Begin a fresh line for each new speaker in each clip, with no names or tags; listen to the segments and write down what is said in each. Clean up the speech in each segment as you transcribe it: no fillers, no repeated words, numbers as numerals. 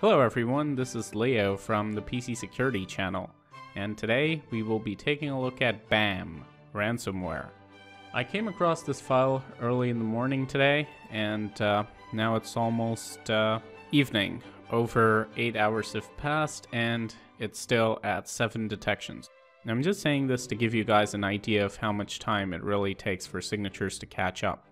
Hello everyone, this is Leo from the PC Security channel, and today we will be taking a look at BAM, ransomware. I came across this file early in the morning today, and now it's almost evening. Over 8 hours have passed, and it's still at 7 detections. I'm just saying this to give you guys an idea of how much time it really takes for signatures to catch up.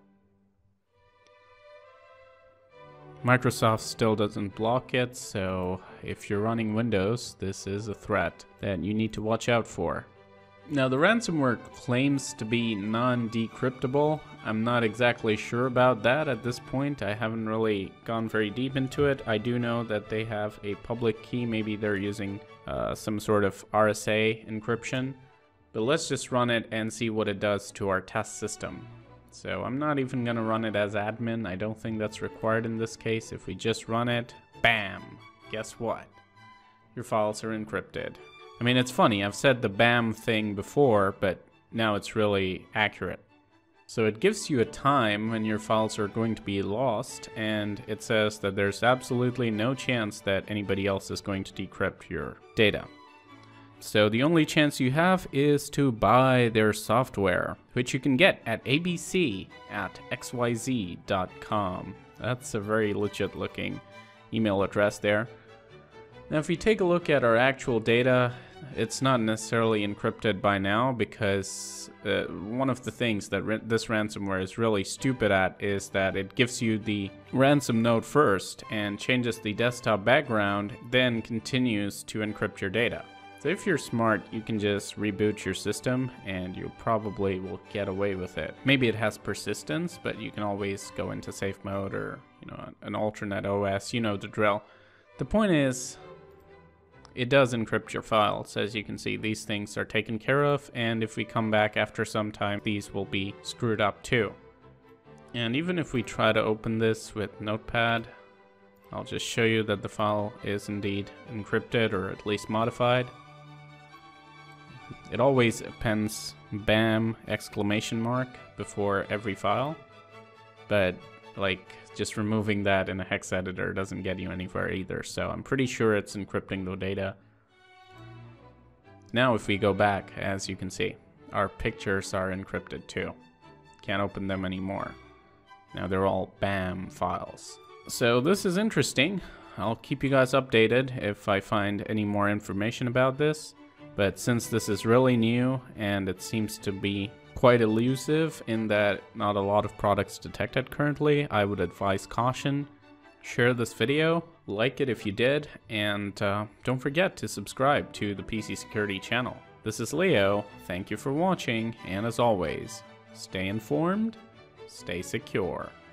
Microsoft still doesn't block it, so if you're running Windows, this is a threat that you need to watch out for. Now, the ransomware claims to be non-decryptable. I'm not exactly sure about that at this point. I haven't really gone very deep into it. I do know that they have a public key. Maybe they're using some sort of RSA encryption. But let's just run it and see what it does to our test system. So I'm not even going to run it as admin. I don't think that's required in this case. If we just run it, bam, guess what? Your files are encrypted. I mean, it's funny, I've said the BAM thing before, but now it's really accurate. So it gives you a time when your files are going to be lost, and it says that there's absolutely no chance that anybody else is going to decrypt your data. So the only chance you have is to buy their software, which you can get at abc@xyz.com. That's a very legit looking email address there. Now if we take a look at our actual data, it's not necessarily encrypted by now because one of the things that this ransomware is really stupid at is that it gives you the ransom node first and changes the desktop background, then continues to encrypt your data. So if you're smart, you can just reboot your system and you probably will get away with it. Maybe it has persistence, but you can always go into safe mode or, an alternate OS, you know the drill. The point is, it does encrypt your files. As you can see, these things are taken care of, and if we come back after some time, these will be screwed up too. And even if we try to open this with Notepad, I'll just show you that the file is indeed encrypted, or at least modified. It always appends BAM ! Before every file, but just removing that in a hex editor doesn't get you anywhere either, so I'm pretty sure it's encrypting the data. Now if we go back, as you can see, our pictures are encrypted too. Can't open them anymore. Now they're all BAM files. So this is interesting. I'll keep you guys updated if I find any more information about this. But since this is really new and it seems to be quite elusive in that not a lot of products detect it currently, I would advise caution. Share this video, like it if you did, and don't forget to subscribe to the PC Security channel. This is Leo, thank you for watching, and as always, stay informed, stay secure.